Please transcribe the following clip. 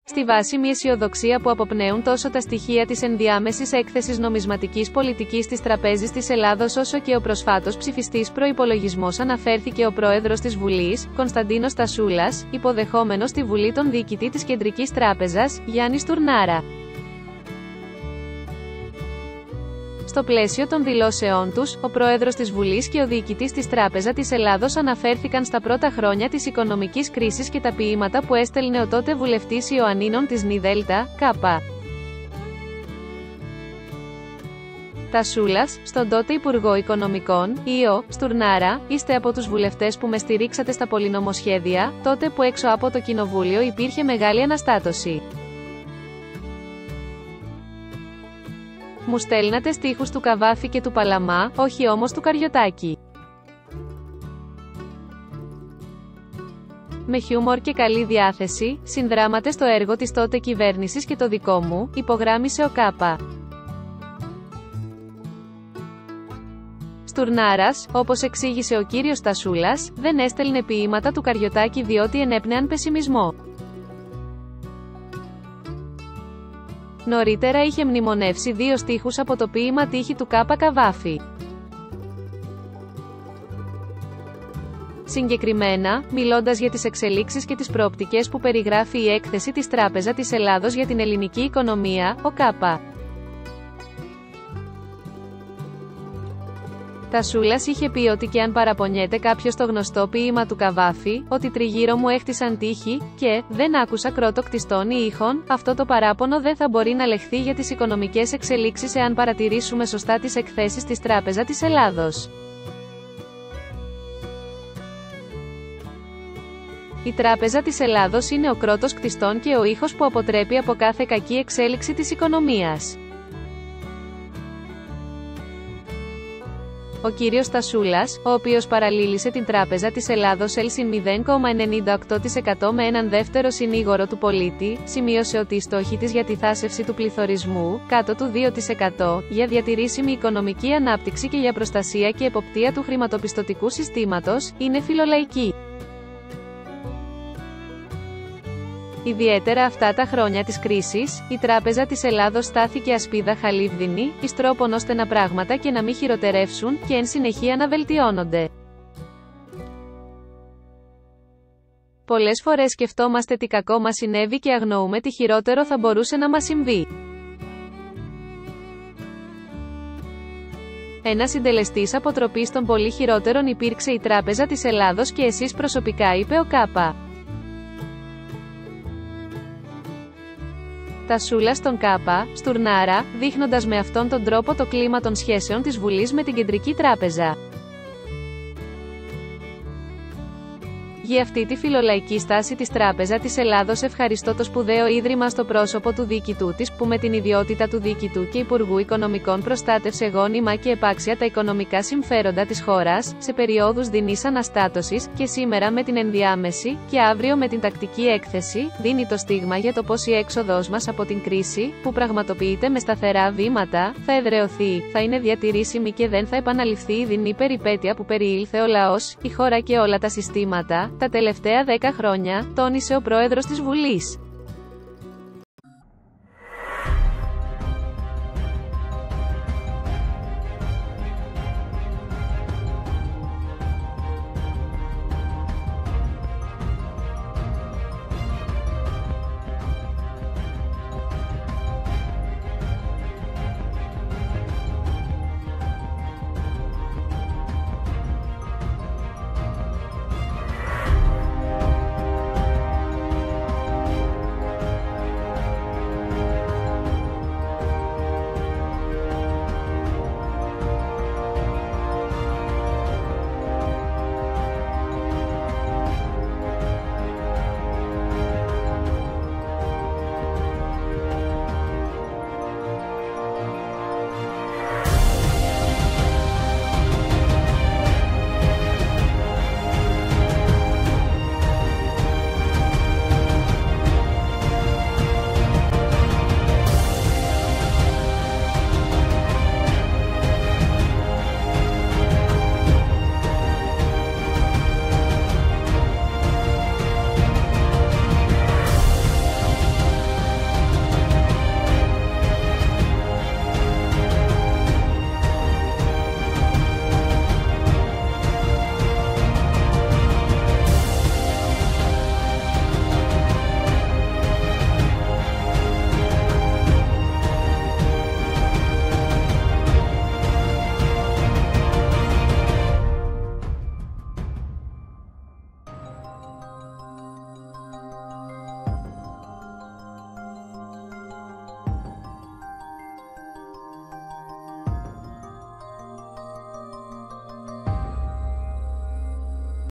Στη βάσιμη αισιοδοξία που αποπνέουν τόσο τα στοιχεία της ενδιάμεσης έκθεσης νομισματικής πολιτικής της Τραπέζης της Ελλάδος όσο και ο προσφάτως ψηφιστής προϋπολογισμός, αναφέρθηκε ο πρόεδρος της Βουλής, Κωνσταντίνος Τασούλας, υποδεχόμενος στη Βουλή τον διοικητή της Κεντρικής Τράπεζας, Γιάννη Στουρνάρα. Στο πλαίσιο των δηλώσεών τους, ο πρόεδρος της Βουλής και ο διοικητής της Τράπεζα της Ελλάδος αναφέρθηκαν στα πρώτα χρόνια της οικονομικής κρίσης και τα ποίηματα που έστελνε ο τότε βουλευτής Ιωαννίνων της ΝΔ, ΚΑΠΑ. Τασούλας, στον τότε Υπουργό Οικονομικών, Ιω, Στουρνάρα, είστε από τους βουλευτές που με στηρίξατε στα πολυνομοσχέδια, τότε που έξω από το Κοινοβούλιο υπήρχε μεγάλη αναστάτωση. Μου στέλνατε στίχους του Καβάφη και του Παλαμά, όχι όμως του Καριωτάκη. Με χιούμορ και καλή διάθεση, συνδράματε στο έργο της τότε κυβέρνησης και το δικό μου, υπογράμμισε ο ΚΑΠΑ. Στουρνάρας, όπως εξήγησε ο κύριος Τασούλας, δεν έστελνε ποίηματα του Καριωτάκη διότι ενέπνεαν πεσημισμό. Νωρίτερα είχε μνημονεύσει 2 στίχους από το ποίημα «Τύχη» του Κάπα Καβάφη. Συγκεκριμένα, μιλώντας για τις εξελίξεις και τις προοπτικές που περιγράφει η έκθεση της Τράπεζα της Ελλάδος για την ελληνική οικονομία, ο ΚΑΠΑ. Τασούλας είχε πει ότι και αν παραπονιέται κάποιος το γνωστό ποίημα του Καβάφη, ότι τριγύρω μου έχτισαν τείχη, και δεν άκουσα κρότο κτιστών ή ήχων, αυτό το παράπονο δεν θα μπορεί να λεχθεί για τις οικονομικές εξελίξεις εάν παρατηρήσουμε σωστά τις εκθέσεις της Τράπεζα της Ελλάδος. Η Τράπεζα της Ελλάδος είναι ο κρότος κτιστών και ο ήχος που αποτρέπει από κάθε κακή εξέλιξη της οικονομίας. Ο κύριος Τασούλας, ο οποίος παραλήλησε την Τράπεζα της Ελλάδος συν 0,98% με έναν δεύτερο συνήγορο του πολίτη, σημείωσε ότι οι στόχοι της για τη θάσευση του πληθωρισμού, κάτω του 2%, για διατηρήσιμη οικονομική ανάπτυξη και για προστασία και εποπτεία του χρηματοπιστωτικού συστήματος, είναι φιλολαϊκοί. Ιδιαίτερα αυτά τα χρόνια της κρίσης, η Τράπεζα της Ελλάδος στάθηκε ασπίδα χαλίβδινη, εις τρόπον ώστε να πράγματα και να μην χειροτερεύσουν, και εν συνεχεία να βελτιώνονται. Πολλές φορές σκεφτόμαστε τι κακό μας συνέβη και αγνοούμε τι χειρότερο θα μπορούσε να μας συμβεί. Ένας συντελεστής αποτροπής των πολύ χειρότερων υπήρξε η Τράπεζα της Ελλάδος και εσείς προσωπικά, είπε ο ΚΑΠΑ. Τασούλα στον ΚΑΠΑ, Στουρνάρα, δείχνοντας με αυτόν τον τρόπο το κλίμα των σχέσεων της Βουλής με την Κεντρική Τράπεζα. Για αυτή τη φιλολαϊκή στάση της Τράπεζα της Ελλάδος ευχαριστώ το σπουδαίο ίδρυμα στο πρόσωπο του διοικητού της, που με την ιδιότητα του διοικητού και Υπουργού Οικονομικών προστάτευσε γόνιμα και επάξια τα οικονομικά συμφέροντα της χώρας, σε περιόδους δεινής αναστάτωσης, και σήμερα με την ενδιάμεση, και αύριο με την τακτική έκθεση, δίνει το στίγμα για το πώς η έξοδος μας από την κρίση, που πραγματοποιείται με σταθερά βήματα, θα εδραιωθεί, θα είναι διατηρήσιμη και δεν θα επαναληφθεί η δεινή περιπέτεια που περιήλθε ο λαός, η χώρα και όλα τα συστήματα, τα τελευταία 10 χρόνια, τόνισε ο πρόεδρος της Βουλής.